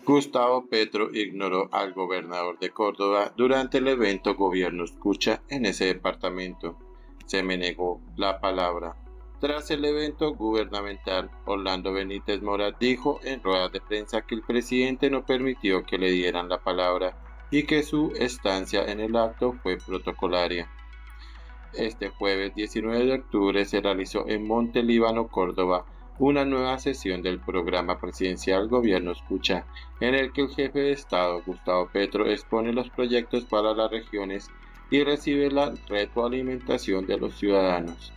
Gustavo Petro ignoró al gobernador de Córdoba durante el evento Gobierno Escucha en ese departamento. Se me negó la palabra. Tras el evento gubernamental, Orlando Benítez Mora dijo en ruedas de prensa que el presidente no permitió que le dieran la palabra y que su estancia en el acto fue protocolaria. Este jueves 19 de octubre se realizó en Monte Líbano, Córdoba, una nueva sesión del programa presidencial Gobierno Escucha, en el que el jefe de Estado, Gustavo Petro, expone los proyectos para las regiones y recibe la retroalimentación de los ciudadanos.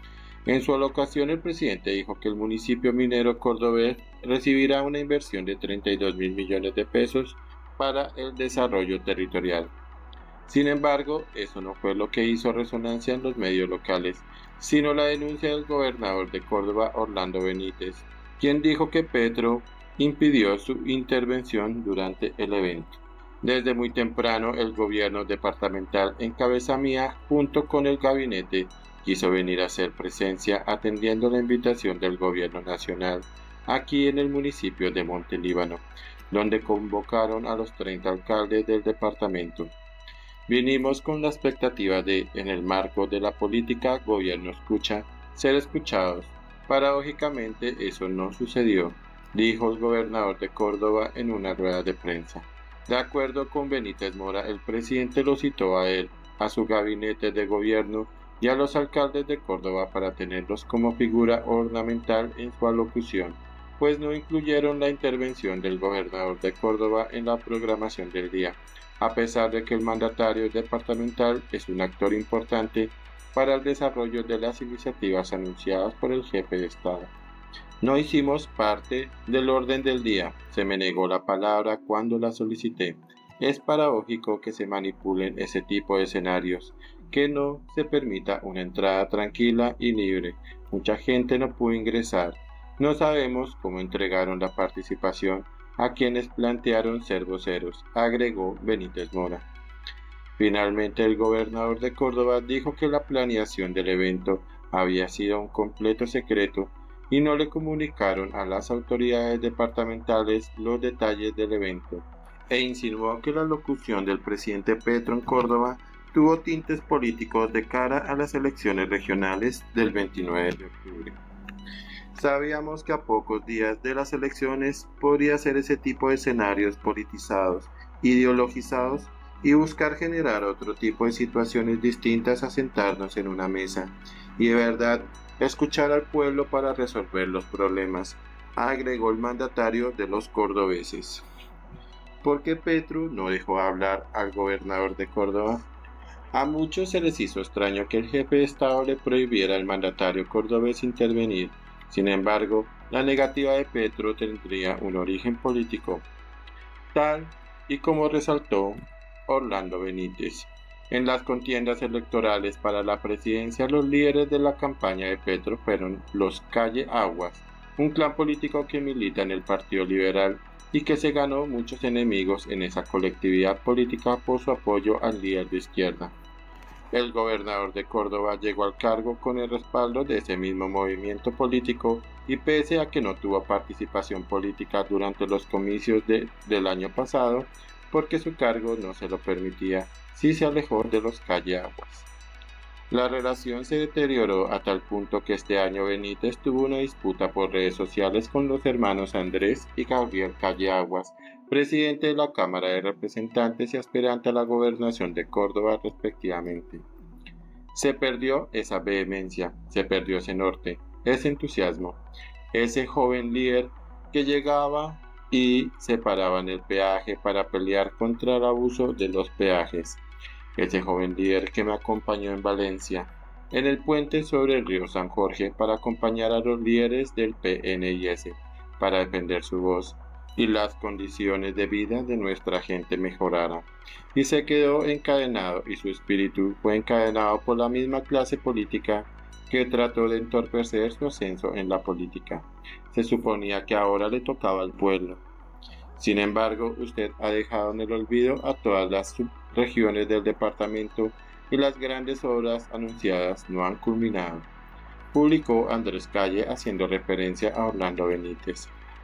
En su alocución, el presidente dijo que el municipio minero cordobés recibirá una inversión de 32.000 millones de pesos para el desarrollo territorial. Sin embargo, eso no fue lo que hizo resonancia en los medios locales, sino la denuncia del gobernador de Córdoba, Orlando Benítez, quien dijo que Petro impidió su intervención durante el evento. Desde muy temprano, el gobierno departamental en cabeza mía, junto con el gabinete, quiso venir a hacer presencia atendiendo la invitación del gobierno nacional aquí en el municipio de Monte Líbano, donde convocaron a los 30 alcaldes del departamento. Vinimos con la expectativa de, en el marco de la política Gobierno Escucha, ser escuchados. Paradójicamente eso no sucedió, dijo el gobernador de Córdoba en una rueda de prensa. De acuerdo con Benítez Mora, el presidente lo citó a él, a su gabinete de gobierno y a los alcaldes de Córdoba para tenerlos como figura ornamental en su alocución, pues no incluyeron la intervención del gobernador de Córdoba en la programación del día, a pesar de que el mandatario departamental es un actor importante para el desarrollo de las iniciativas anunciadas por el jefe de Estado. No hicimos parte del orden del día, se me negó la palabra cuando la solicité. Es paradójico que se manipulen ese tipo de escenarios, que no se permita una entrada tranquila y libre. Mucha gente no pudo ingresar. No sabemos cómo entregaron la participación a quienes plantearon ser voceros, agregó Benítez Mora. Finalmente, el gobernador de Córdoba dijo que la planeación del evento había sido un completo secreto y no le comunicaron a las autoridades departamentales los detalles del evento, e insinuó que la locución del presidente Petro en Córdoba tuvo tintes políticos de cara a las elecciones regionales del 29 de octubre. Sabíamos que a pocos días de las elecciones podría ser ese tipo de escenarios politizados, ideologizados y buscar generar otro tipo de situaciones distintas a sentarnos en una mesa y de verdad escuchar al pueblo para resolver los problemas, agregó el mandatario de los cordobeses. ¿Por qué Petro no dejó hablar al gobernador de Córdoba? A muchos se les hizo extraño que el jefe de Estado le prohibiera al mandatario cordobés intervenir. Sin embargo, la negativa de Petro tendría un origen político, tal y como resaltó Orlando Benítez. En las contiendas electorales para la presidencia, los líderes de la campaña de Petro fueron los Calle Aguas, un clan político que milita en el Partido Liberal y que se ganó muchos enemigos en esa colectividad política por su apoyo al líder de izquierda. El gobernador de Córdoba llegó al cargo con el respaldo de ese mismo movimiento político y pese a que no tuvo participación política durante los comicios del año pasado, porque su cargo no se lo permitía, sí se alejó de los Calle Aguas. La relación se deterioró a tal punto que este año Benítez tuvo una disputa por redes sociales con los hermanos Andrés y Gabriel Calle Aguas, presidente de la Cámara de Representantes y aspirante a la gobernación de Córdoba respectivamente. Se perdió esa vehemencia, se perdió ese norte, ese entusiasmo, ese joven líder que llegaba y se paraba en el peaje para pelear contra el abuso de los peajes. Ese joven líder que me acompañó en Valencia, en el puente sobre el río San Jorge para acompañar a los líderes del PNIS, para defender su voz y las condiciones de vida de nuestra gente mejoraran. Y se quedó encadenado y su espíritu fue encadenado por la misma clase política que trató de entorpecer su ascenso en la política. Se suponía que ahora le tocaba al pueblo. Sin embargo, usted ha dejado en el olvido a todas las subregiones del departamento y las grandes obras anunciadas no han culminado, publicó Andrés Calle haciendo referencia a Orlando Benítez.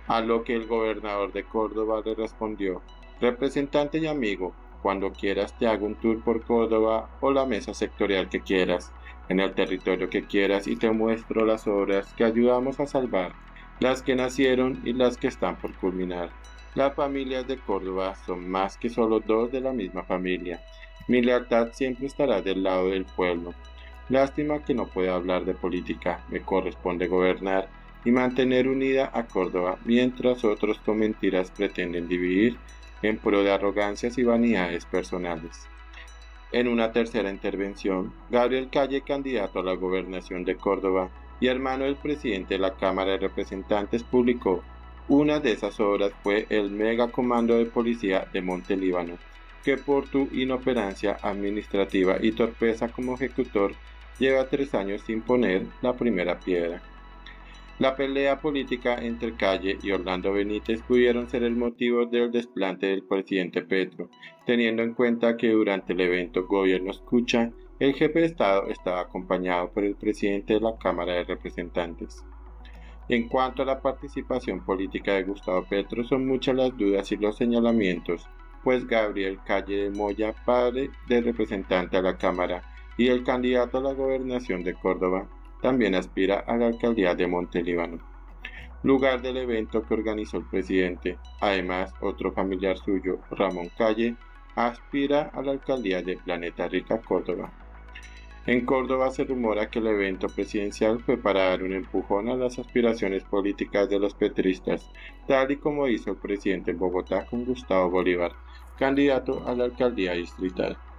A lo que el gobernador de Córdoba le respondió: representante y amigo, cuando quieras te hago un tour por Córdoba o la mesa sectorial que quieras, en el territorio que quieras y te muestro las obras que ayudamos a salvar, las que nacieron y las que están por culminar. Las familias de Córdoba son más que solo dos de la misma familia. Mi lealtad siempre estará del lado del pueblo. Lástima que no pueda hablar de política, me corresponde gobernar y mantener unida a Córdoba, mientras otros con mentiras pretenden dividir en pro de arrogancias y vanidades personales. En una tercera intervención, Gabriel Calle, candidato a la gobernación de Córdoba y hermano del presidente de la Cámara de Representantes, publicó: una de esas obras fue el mega comando de policía de Monte Líbano, que por tu inoperancia administrativa y torpeza como ejecutor lleva 3 años sin poner la primera piedra. La pelea política entre Calle y Orlando Benítez pudieron ser el motivo del desplante del presidente Petro, teniendo en cuenta que durante el evento Gobierno Escucha, el jefe de Estado estaba acompañado por el presidente de la Cámara de Representantes. En cuanto a la participación política de Gustavo Petro, son muchas las dudas y los señalamientos, pues Gabriel Calle de Moya, padre del representante a la Cámara y el candidato a la gobernación de Córdoba, también aspira a la alcaldía de Monte Líbano, lugar del evento que organizó el presidente. Además, otro familiar suyo, Ramón Calle, aspira a la alcaldía de Planeta Rica, Córdoba. En Córdoba se rumora que el evento presidencial fue para dar un empujón a las aspiraciones políticas de los petristas, tal y como hizo el presidente en Bogotá con Gustavo Bolívar, candidato a la alcaldía distrital.